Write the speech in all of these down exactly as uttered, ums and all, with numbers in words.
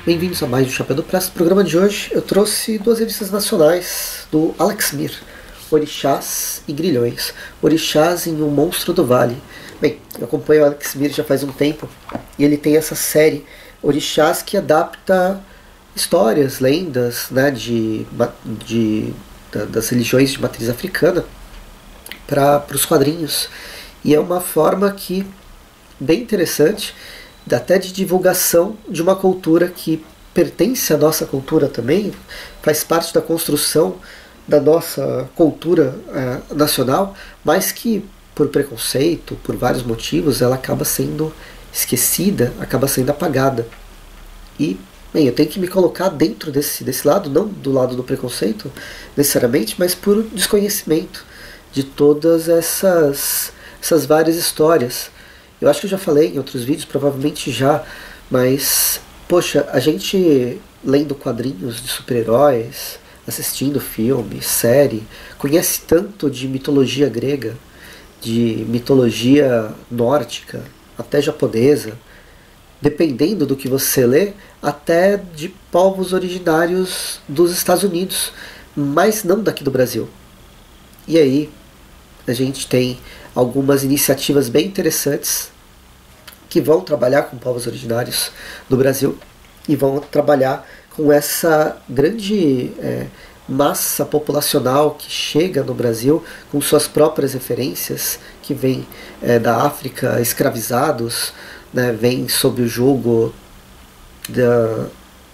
Bem-vindos a mais um Chapéu do Praça. No programa de hoje eu trouxe duas revistas nacionais do Alex Mir, Orixás e Grilhões. Orixás em Um Monstro do Vale. Bem, eu acompanho o Alex Mir já faz um tempo e ele tem essa série Orixás que adapta histórias, lendas, né, de, de, das religiões de matriz africana para os quadrinhos. E é uma forma que bem interessante, até de divulgação de uma cultura que pertence à nossa cultura também, faz parte da construção da nossa cultura é, nacional, mas que por preconceito, por vários motivos, ela acaba sendo esquecida, acaba sendo apagada. E, bem, eu tenho que me colocar dentro desse, desse lado, não do lado do preconceito necessariamente, mas por desconhecimento de todas essas, essas várias histórias. Eu acho que eu já falei em outros vídeos, provavelmente já, mas, poxa, a gente lendo quadrinhos de super-heróis, assistindo filme, série, conhece tanto de mitologia grega, de mitologia nórdica, até japonesa, dependendo do que você lê, até de povos originários dos Estados Unidos, mas não daqui do Brasil. E aí, a gente tem algumas iniciativas bem interessantes que vão trabalhar com povos originários do Brasil e vão trabalhar com essa grande é, massa populacional que chega no Brasil com suas próprias referências, que vem é, da África, escravizados, né, vem sob o julgo da,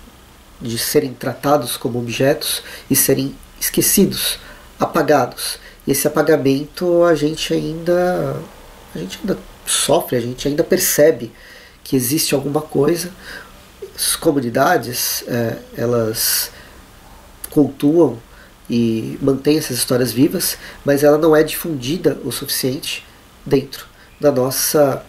de serem tratados como objetos e serem esquecidos, apagados. E esse apagamento a gente ainda a gente ainda sofre, a gente ainda percebe que existe alguma coisa. As comunidades, é, elas cultuam e mantêm essas histórias vivas, mas ela não é difundida o suficiente dentro da nossa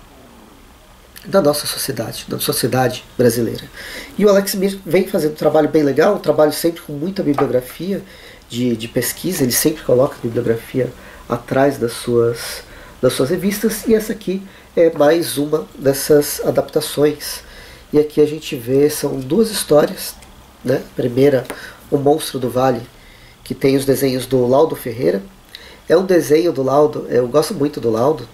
da nossa sociedade, da sociedade brasileira. E o Alex Mir vem fazendo um trabalho bem legal, um trabalho sempre com muita bibliografia de, de pesquisa, ele sempre coloca a bibliografia atrás das suas, das suas revistas, e essa aqui é mais uma dessas adaptações. E aqui a gente vê, são duas histórias, né? Primeira, O Monstro do Vale, que tem os desenhos do Laudo Ferreira. É um desenho do Laudo, eu gosto muito do Laudo,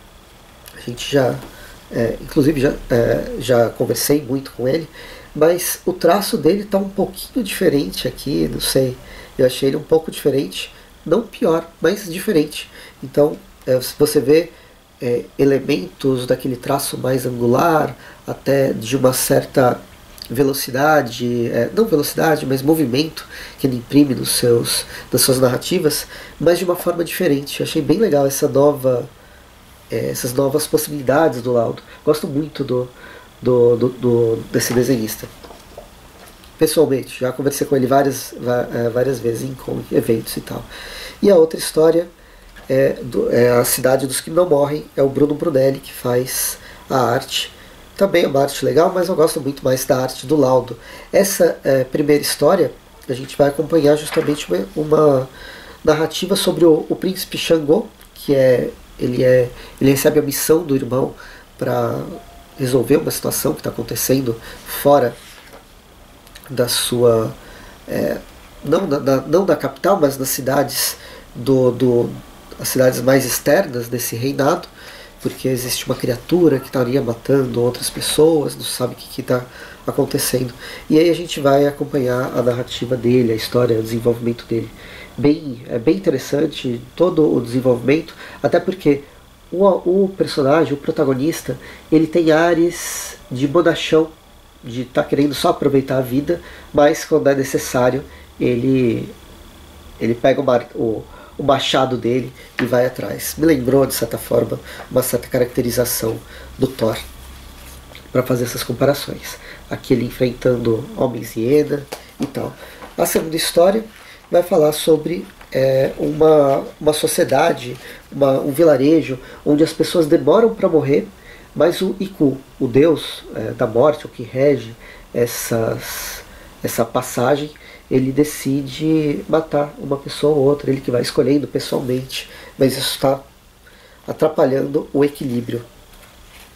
a gente já, é, inclusive já, é, já conversei muito com ele, mas o traço dele está um pouquinho diferente aqui, não sei, eu achei ele um pouco diferente, não pior, mas diferente. Então, é, você vê é, elementos daquele traço mais angular, até de uma certa velocidade, é, não velocidade, mas movimento que ele imprime nos seus, nas suas narrativas, mas de uma forma diferente. Eu achei bem legal essa nova, é, essas novas possibilidades do Laudo. Gosto muito do, do, do, do, desse desenhista. Pessoalmente, já conversei com ele várias, várias vezes em eventos e tal. E a outra história é, do, é A Cidade dos Que Não Morrem, é o Bruno Brunelli que faz a arte. Também é uma arte legal, mas eu gosto muito mais da arte do Laudo. Essa é, primeira história, a gente vai acompanhar justamente uma, uma narrativa sobre o, o príncipe Xangô, que é ele, é, ele recebe a missão do irmão para resolver uma situação que está acontecendo fora da sua... É, não, da, não da capital, mas das cidades, do, do, as cidades mais externas desse reinado, porque existe uma criatura que estaria matando outras pessoas, não sabe o que está acontecendo. E aí a gente vai acompanhar a narrativa dele, a história, o desenvolvimento dele. Bem, é bem interessante todo o desenvolvimento, até porque o, o personagem, o protagonista, ele tem ares de bonachão, de estar tá querendo só aproveitar a vida, mas quando é necessário, ele, ele pega o, mar, o o machado dele e vai atrás. Me lembrou, de certa forma, uma certa caracterização do Thor, para fazer essas comparações. Aqui ele enfrentando homens hiena e tal. A segunda história vai falar sobre é, uma, uma sociedade, uma, um vilarejo, onde as pessoas demoram para morrer, mas o Iku, o deus é, da morte, o que rege essas, essa passagem, ele decide matar uma pessoa ou outra, ele que vai escolhendo pessoalmente, mas isso está atrapalhando o equilíbrio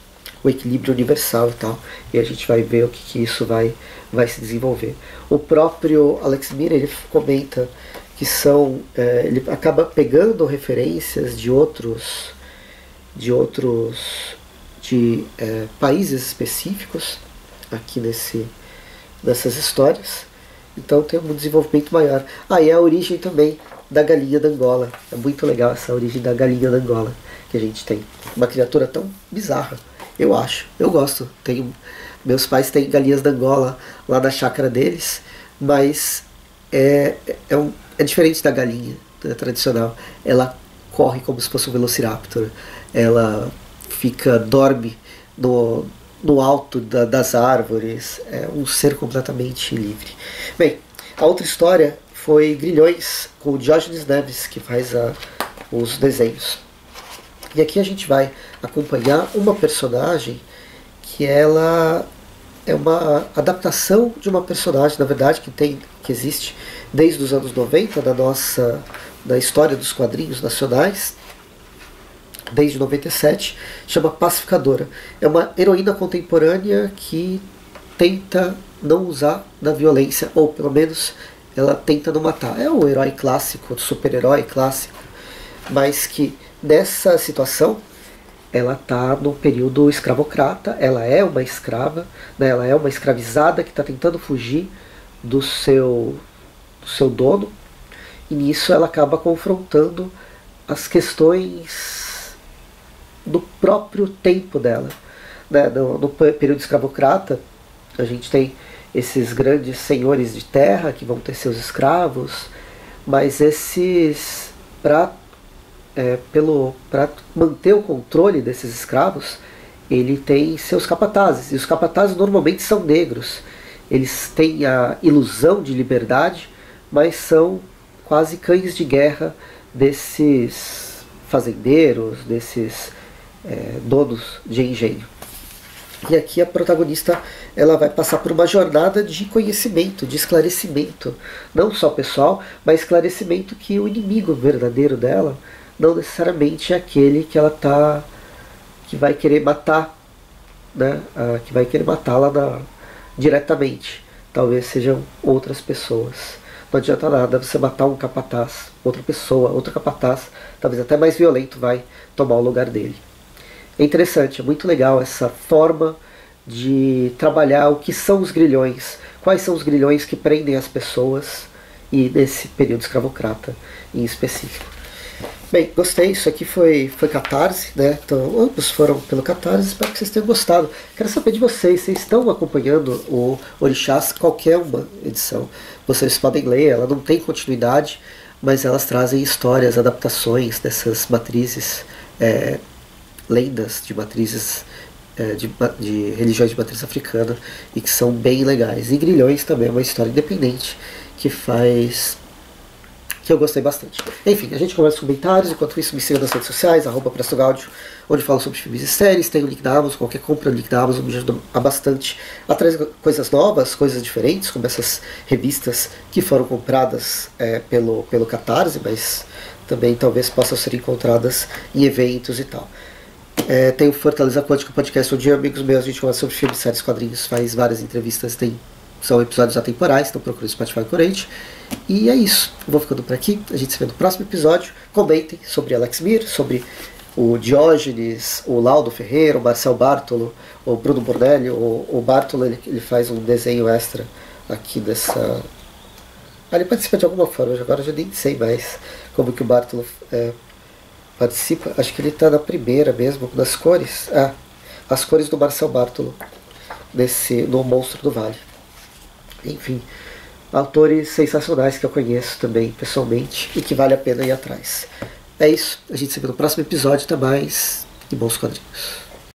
o equilíbrio universal e tal. E a gente vai ver o que, que isso vai, vai se desenvolver. O próprio Alex Mir, ele comenta que são, é, ele acaba pegando referências de outros, de outros, de é, países específicos aqui nesse, nessas histórias. Então tem um desenvolvimento maior. Ah, e a origem também da galinha da Angola. É muito legal essa origem da galinha da Angola que a gente tem. Uma criatura tão bizarra, eu acho. Eu gosto. Tenho, meus pais têm galinhas da Angola lá na chácara deles, mas é, é, um, é diferente da galinha, né, tradicional. Ela corre como se fosse um velociraptor. Ela fica, dorme no, no alto da, das árvores. É um ser completamente livre. Bem, a outra história foi Grilhões, com o Diógenes Neves, que faz a, os desenhos. E aqui a gente vai acompanhar uma personagem que ela é uma adaptação de uma personagem, na verdade, que, tem, que existe desde os anos noventa, da nossa, da história dos quadrinhos nacionais, desde noventa e sete, chama Pacificadora. É uma heroína contemporânea que tenta não usar da violência, ou pelo menos ela tenta não matar. É o herói clássico, o super-herói clássico, mas que nessa situação ela está no período escravocrata, ela é uma escrava, né, ela é uma escravizada que está tentando fugir do seu, do seu dono, e nisso ela acaba confrontando as questões do próprio tempo dela. Né? No, no período escravocrata, a gente tem esses grandes senhores de terra que vão ter seus escravos, mas esses, para é, pelo para manter o controle desses escravos, ele tem seus capatazes, e os capatazes normalmente são negros. Eles têm a ilusão de liberdade, mas são quase cães de guerra desses fazendeiros, desses é, donos de engenho. E aqui a protagonista ela vai passar por uma jornada de conhecimento, de esclarecimento, não só pessoal, mas esclarecimento que o inimigo verdadeiro dela não necessariamente é aquele que ela tá, que vai querer matar, né? Ah, que vai querer matá-la na, diretamente. Talvez sejam outras pessoas. Não adianta nada você matar um capataz, outra pessoa, outro capataz, talvez até mais violento, vai tomar o lugar dele. É interessante, é muito legal essa forma de trabalhar o que são os grilhões, quais são os grilhões que prendem as pessoas, e nesse período escravocrata em específico. Bem, gostei, isso aqui foi, foi Catarse, né? Então, ambos foram pelo Catarse, espero que vocês tenham gostado. Quero saber de vocês, vocês estão acompanhando o Orixás, qualquer uma edição. Vocês podem ler, ela não tem continuidade, mas elas trazem histórias, adaptações dessas matrizes, é, lendas de matrizes, é, de, de religiões de matriz africana, e que são bem legais. E Grilhões também é uma história independente que faz... que eu gostei bastante. Enfim, a gente conversa nos comentários. Enquanto isso, me siga nas redes sociais, arroba Presto Gaudio, onde falo sobre filmes e séries. Tem o link da Amazon, qualquer compra no link da Amazon me ajuda bastante a trazer coisas novas, coisas diferentes, como essas revistas que foram compradas é, pelo, pelo Catarse, mas também talvez possam ser encontradas em eventos e tal. É, tem o Fortaleza Quântica Podcast, onde amigos meus a gente conversa sobre filmes, séries, quadrinhos, faz várias entrevistas, tem, são episódios atemporais, então procure o Spotify Corrente. E é isso, eu vou ficando por aqui, a gente se vê no próximo episódio. Comentem sobre Alex Mir, sobre o Diógenes, o Laudo Ferreira, o Marcel Bartolo, o Bruno Bornelli. O, o Bartolo ele, ele faz um desenho extra aqui dessa... Ah, ele participa de alguma forma, agora eu já nem sei mais como que o Bartolo é, participa. Acho que ele está na primeira mesmo, das cores. Ah, as cores do Marcel Bartolo nesse, no Monstro do Vale. Enfim, autores sensacionais que eu conheço também pessoalmente e que vale a pena ir atrás. É isso, a gente se vê no próximo episódio, até mais e bons quadrinhos.